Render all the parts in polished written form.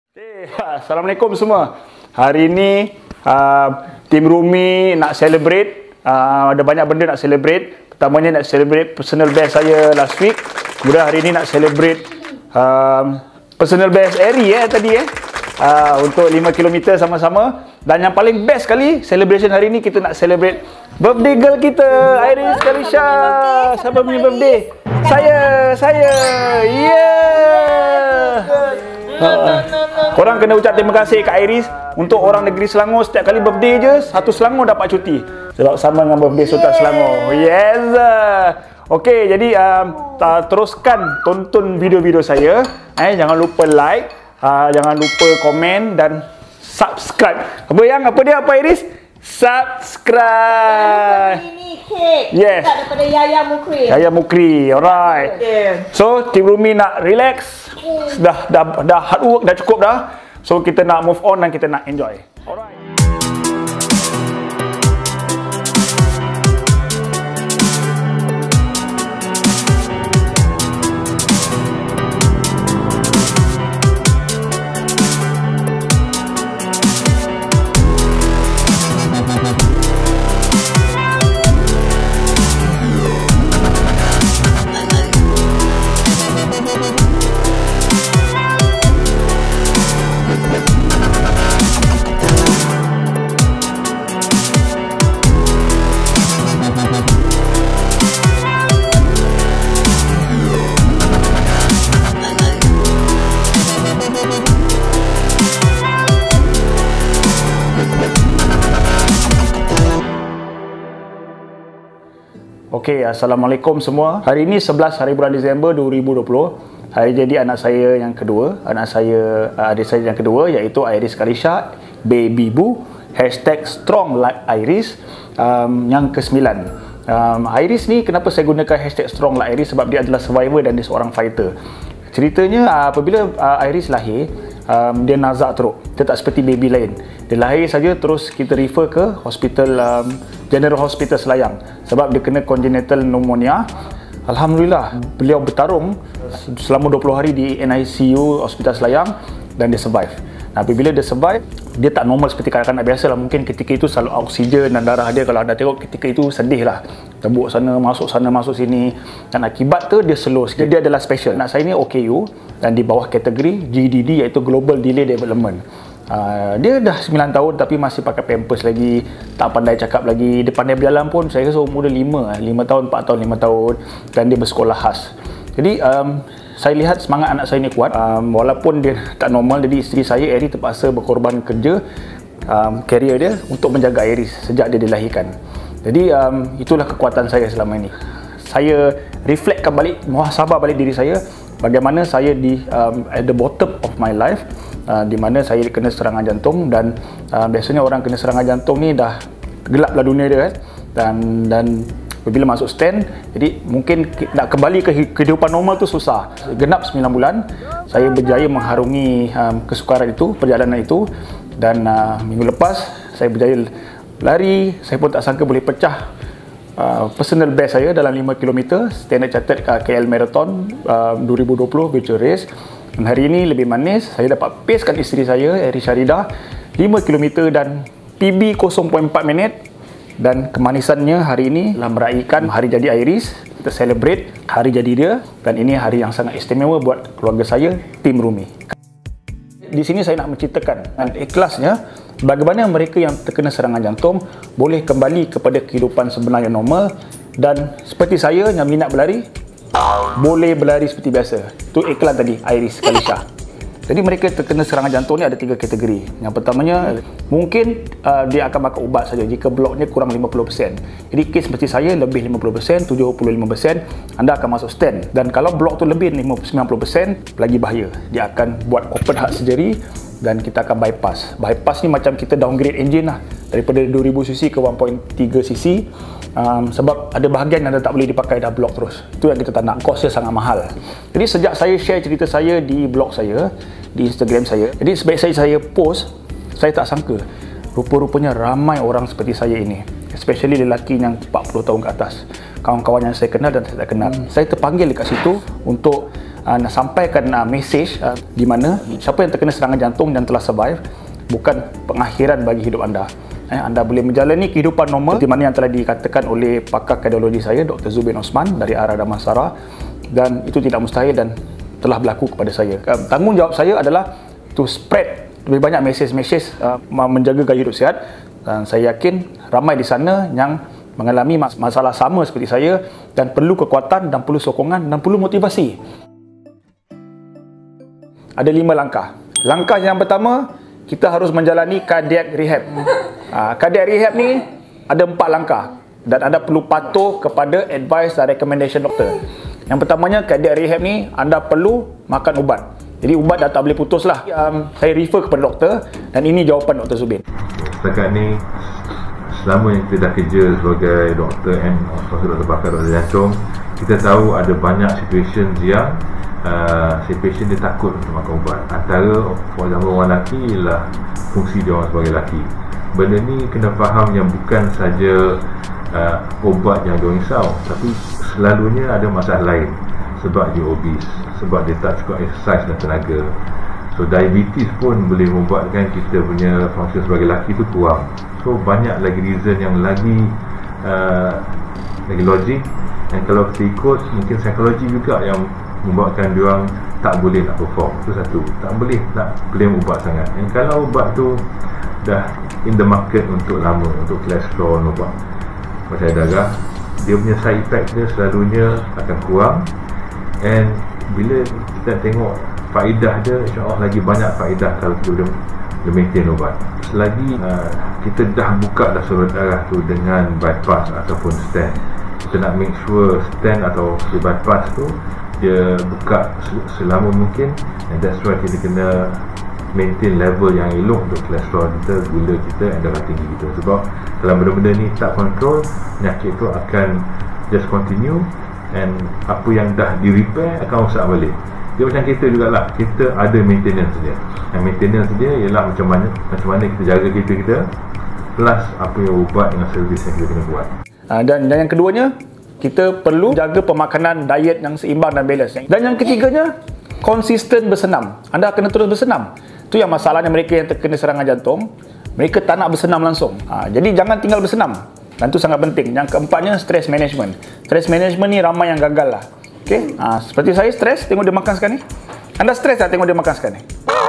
Assalamualaikum semua. Hari ini tim Rumi nak celebrate. Ada banyak benda nak celebrate. Pertamanya nak celebrate personal best saya last week. Kemudian hari ini nak celebrate personal best Eri tadi untuk 5 km sama-sama. Dan yang paling best kali celebration hari ini kita nak celebrate birthday girl kita, Iris Kalisha. Siapa punya birthday? Saya. Korang kena ucap terima kasih kat Iris. Untuk orang negeri Selangor, setiap kali birthday je satu Selangor dapat cuti sebab sama dengan birthday Sultan Selangor. Yes. Okey, jadi teruskan tonton video-video saya. Jangan lupa like, jangan lupa komen dan subscribe. Apa Iris? Subscribe. Ini kek. Yes. Daripada Yaya Mukri. Yaya Mukri. Alright. So, tim Rumi nak relax. Dah hard work dah cukup dah. So, kita nak move on dan kita nak enjoy. Alright. Okey, Assalamualaikum semua. Hari ini 11 hari bulan Disember 2020. Hari jadi anak saya yang kedua. Adik saya yang kedua iaitu Iris Kalisha, Baby Boo. #strong like Iris. Yang ke-9. Iris ni kenapa saya gunakan #strong like Iris? Sebab dia adalah survivor dan dia seorang fighter. Ceritanya apabila Iris lahir, dia nazak teruk. Dia tak seperti baby lain. Dia lahir saja terus kita refer ke hospital General Hospital Selayang sebab dia kena congenital pneumonia. Alhamdulillah beliau bertarung selama 20 hari di NICU Hospital Selayang dan dia survive. Apabila dia survive, dia tak normal seperti kanak-kanak biasa lah. Mungkin ketika itu selalu oksigen dan darah dia, kalau anda tengok ketika itu sedih lah, tembuk sana masuk sini, dan akibat tu dia slow sikit. Dia adalah special. Anak saya ni OKU dan di bawah kategori GDD iaitu Global Delay Development. Dia dah 9 tahun tapi masih pakai pampers lagi, tak pandai cakap lagi. Dia pandai berjalan pun saya rasa umur dia 5 tahun, 4 tahun, 5 tahun, dan dia bersekolah khas. Jadi saya lihat semangat anak saya ni kuat, walaupun dia tak normal. Jadi isteri saya Eri terpaksa berkorban kerja karier dia untuk menjaga Iris sejak dia dilahirkan. Jadi itulah kekuatan saya selama ini. Saya reflectkan balik, muhasabah balik diri saya, bagaimana saya at the bottom of my life, di mana saya kena serangan jantung. Dan biasanya orang kena serangan jantung ni dah gelaplah dunia dia kan, dan apabila masuk stand, jadi mungkin nak kembali ke kehidupan normal tu susah. Genap 9 bulan saya berjaya mengharungi kesukaran itu, perjalanan itu. Dan minggu lepas saya berjaya lari. Saya pun tak sangka boleh pecah personal best saya dalam 5 km Standard Chartered KL Marathon 2020 virtual race. Dan hari ini lebih manis, saya dapat pacekan isteri saya Eri Syarida 5 km dan PB 0.4 minit. Dan kemanisannya hari ini adalah meraihkan hari jadi Iris. Kita celebrate hari jadi dia, dan ini hari yang sangat istimewa buat keluarga saya, tim Rumi. Di sini saya nak menceritakan dan ikhlasnya bagaimana mereka yang terkena serangan jantung boleh kembali kepada kehidupan sebenar yang normal, dan seperti saya yang minat berlari boleh berlari seperti biasa. Itu iklan tadi, Iris Kalisha. Jadi mereka terkena serangan jantung ni ada 3 kategori. Yang pertamanya, mungkin dia akan makan ubat saja jika bloknya kurang 50%. Jadi kes seperti saya lebih 50%, 75%, anda akan masuk stand. Dan kalau blok tu lebih 90%, lagi bahaya. Dia akan buat open heart surgery dan kita akan bypass. Bypass ni macam kita downgrade engine lah, daripada 2000cc ke 1.3cc. Sebab ada bahagian yang tak boleh dipakai, dah blok terus. Itu yang kita tak nak, kosnya sangat mahal. Jadi sejak saya share cerita saya di blog saya, di Instagram saya, jadi sebaik saya post, saya tak sangka rupa-rupanya ramai orang seperti saya ini, especially lelaki yang 40 tahun ke atas. Kawan-kawan yang saya kenal dan saya tak kenal, saya terpanggil dekat situ untuk nak sampaikan message di mana siapa yang terkena serangan jantung dan telah survive bukan pengakhiran bagi hidup anda. Anda boleh menjalani kehidupan normal seperti mana yang telah dikatakan oleh pakar kardiologi saya, Dr. Zubin Osman dari Ara Damansara, dan itu tidak mustahil dan telah berlaku kepada saya. Tanggungjawab saya adalah to spread lebih banyak mesej-mesej menjaga gaya hidup sihat, dan saya yakin ramai di sana yang mengalami masalah sama seperti saya dan perlu kekuatan dan perlu sokongan dan perlu motivasi. Ada 5 langkah. Langkah yang pertama, kita harus menjalani cardiac rehab. Cardiac rehab ni ada 4 langkah dan anda perlu patuh kepada advice dan recommendation doktor. Yang pertamanya, cardiac rehab ni anda perlu makan ubat. Jadi ubat dah tak boleh putus lah. Saya refer kepada doktor dan ini jawapan Dr. Zubin. Setakat ni, selama yang kita dah kerja sebagai doktor and doktor pakar doktor jantung, kita tahu ada banyak situations yang si patient dia takut untuk makan ubat. Antara for example orang lelaki ialah fungsi dia orang sebagai lelaki. Benda ni kena faham yang bukan saja ubat yang dia risau, tapi selalunya ada masalah lain. Sebab dia obese, sebab dia tak cukup exercise dan tenaga. So diabetes pun boleh membuatkan kita punya fungsi sebagai lelaki tu kurang. So banyak lagi reason yang lagi logik. Dan kalau kita ikut, mungkin psikologi juga yang membuatkan dia orang tak boleh nak perform. Itu satu, tak boleh nak blame ubat sangat. Dan kalau ubat tu dah in the market untuk lama, untuk kolesterol, ubat macam darah, dia punya side effect dia selalunya akan kurang. And bila kita tengok faedah dia, insyaAllah lagi banyak faedah kalau kita boleh maintain ubat. Selagi kita dah buka dah saluran darah tu dengan bypass ataupun stent, kita nak make sure stent atau bypass tu dia buka selama mungkin, and that's why kita kena maintain level yang elok untuk kolesterol kita bila kita ada darah tinggi kita. Sebab kalau benda-benda ni tak control, penyakit tu akan just continue, and apa yang dah di repair akan rosak balik. Dia macam kereta jugalah, kita ada maintenance dia. Dan maintenance dia ialah macam mana kita jaga kereta kita, plus apa yang ubat dengan servis yang kita kena buat. Dan yang keduanya, kita perlu jaga pemakanan diet yang seimbang dan balance. Dan yang ketiganya, konsisten bersenam. Anda kena terus bersenam. Itu yang masalahnya mereka yang terkena serangan jantung, mereka tak nak bersenam langsung. Jadi jangan tinggal bersenam. Dan itu sangat penting. Yang keempatnya, stress management. Stress management ni ramai yang gagal lah. Okay? Seperti saya stres tengok dia makan sekarang ni. Anda stres tak tengok dia makan sekarang ni?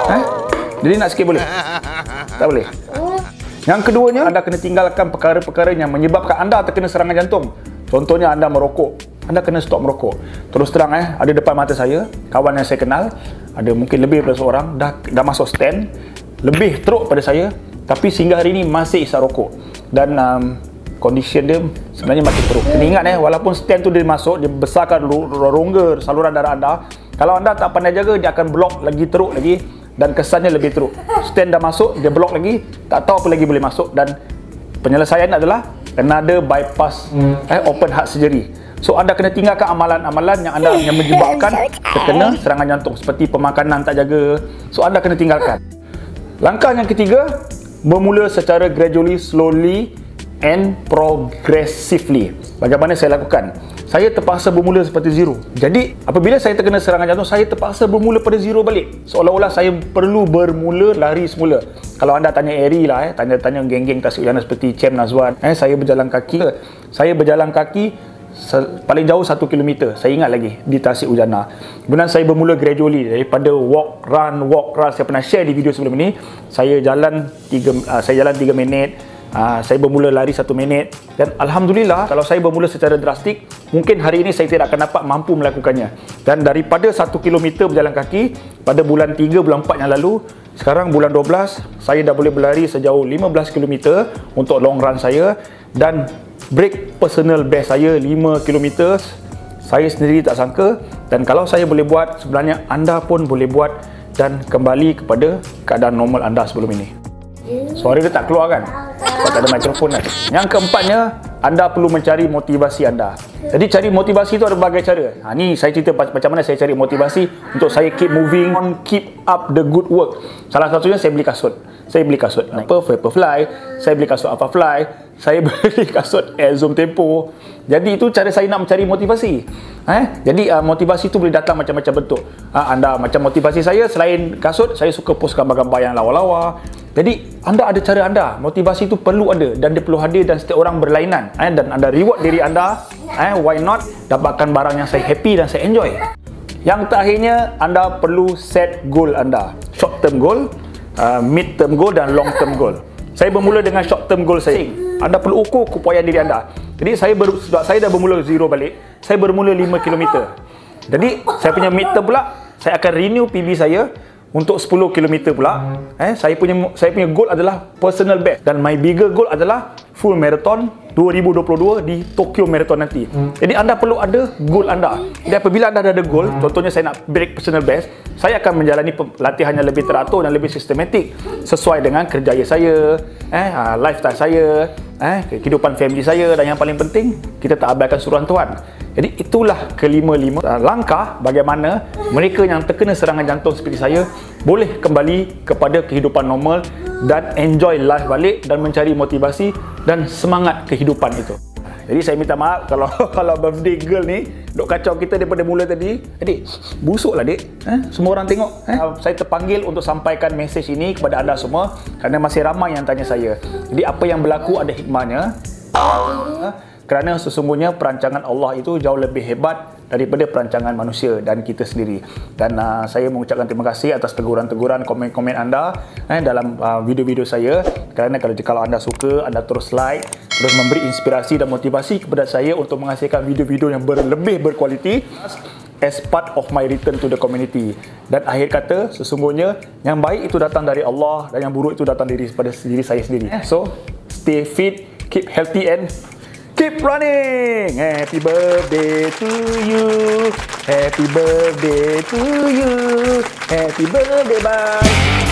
Jadi nak sikit boleh? Tak boleh. Yang keduanya, anda kena tinggalkan perkara-perkara yang menyebabkan anda terkena serangan jantung. Contohnya anda merokok. Anda kena stop merokok. Terus terang ada depan mata saya kawan yang saya kenal, ada mungkin lebih daripada seorang dah masuk stand, lebih teruk pada saya, tapi sehingga hari ini masih isap rokok. Dan condition dia sebenarnya makin teruk. Kena ingat walaupun stand tu dia masuk, dia besarkan rongga saluran darah anda. Kalau anda tak pandai jaga, dia akan block lagi teruk lagi dan kesannya lebih teruk. Stand dah masuk, dia block lagi, tak tahu apa lagi boleh masuk, dan penyelesaian adalah kena ada bypass open heart surgery. So anda kena tinggalkan amalan-amalan yang menyebabkan terkena serangan jantung, seperti pemakanan tak jaga. So anda kena tinggalkan. Langkah yang ketiga, bermula secara gradually, slowly and progressively. Bagaimana saya lakukan? Saya terpaksa bermula seperti zero. Jadi apabila saya terkena serangan jantung, saya terpaksa bermula pada zero balik. Seolah-olah saya perlu bermula lari semula. Kalau anda tanya Eri lah, tanya geng-geng Tasik Ujana seperti Cem Nazwan, saya berjalan kaki. Saya berjalan kaki paling jauh 1 km. Saya ingat lagi di Tasik Ujana. Kemudian saya bermula gradually daripada walk, run. Saya pernah share di video sebelum ini. Saya jalan 3 minit. Saya bermula lari 1 minit, dan Alhamdulillah kalau saya bermula secara drastik, mungkin hari ini saya tidak akan dapat mampu melakukannya. Dan daripada 1 km berjalan kaki pada bulan 3, bulan 4 yang lalu, sekarang bulan 12, saya dah boleh berlari sejauh 15 km untuk long run saya, dan break personal best saya 5 km. Saya sendiri tak sangka, dan kalau saya boleh buat, sebenarnya anda pun boleh buat dan kembali kepada keadaan normal anda sebelum ini. Suara dia tak keluar kan? Sebab tak ada mikrofon kan. Yang keempatnya, anda perlu mencari motivasi anda. Jadi cari motivasi itu ada berbagai cara. Ni saya cerita macam mana saya cari motivasi untuk saya keep moving on, keep up the good work. Salah satunya saya beli kasut. Saya beli kasut Vaporfly, saya beli kasut Alphafly, saya beli kasut Zoom Tempo. Jadi itu cara saya nak mencari motivasi. Jadi motivasi itu boleh datang macam-macam bentuk. Anda macam motivasi saya, selain kasut, saya suka post gambar-gambar yang lawa-lawa. Jadi anda ada cara anda. Motivasi itu perlu ada dan dia perlu hadir dan setiap orang berlainan. Dan anda reward diri anda. Why not dapatkan barang yang saya happy dan saya enjoy. Yang terakhirnya, anda perlu set goal anda. Short term goal, mid term goal dan long term goal. Saya bermula dengan short term goal saya. Anda perlu ukur keupayaan diri anda. Jadi sebab saya dah bermula zero balik, saya bermula 5 km. Jadi saya punya mid term pula, saya akan renew PB saya untuk 10 km pula. Saya punya goal adalah personal best dan my bigger goal adalah full marathon 2022 di Tokyo Marathon nanti. Jadi anda perlu ada goal anda. Jadi apabila anda dah ada goal, contohnya saya nak break personal best, saya akan menjalani latihan yang lebih teratur dan lebih sistematik sesuai dengan kerjaya saya, lifestyle saya, kehidupan family saya, dan yang paling penting, kita tak abaikan suruhan Tuhan. Jadi itulah kelima-lima langkah bagaimana mereka yang terkena serangan jantung seperti saya boleh kembali kepada kehidupan normal dan enjoy life balik dan mencari motivasi dan semangat kehidupan itu. Jadi saya minta maaf kalau birthday girl ni duk kacau kita daripada mula tadi. Adik, busuklah dik. Semua orang tengok. Saya terpanggil untuk sampaikan mesej ini kepada anda semua kerana masih ramai yang tanya saya. Jadi apa yang berlaku ada hikmahnya. Kerana sesungguhnya perancangan Allah itu jauh lebih hebat daripada perancangan manusia dan kita sendiri. Dan saya mengucapkan terima kasih atas teguran-teguran, komen-komen anda dalam video-video saya. Kerana kalau anda suka, anda terus like, terus memberi inspirasi dan motivasi kepada saya untuk menghasilkan video-video yang lebih berkualiti as part of my return to the community. Dan akhir kata, sesungguhnya yang baik itu datang dari Allah dan yang buruk itu datang daripada diri saya sendiri. So, stay fit, keep healthy and keep running. Happy birthday to you. Happy birthday to you. Happy birthday, bye.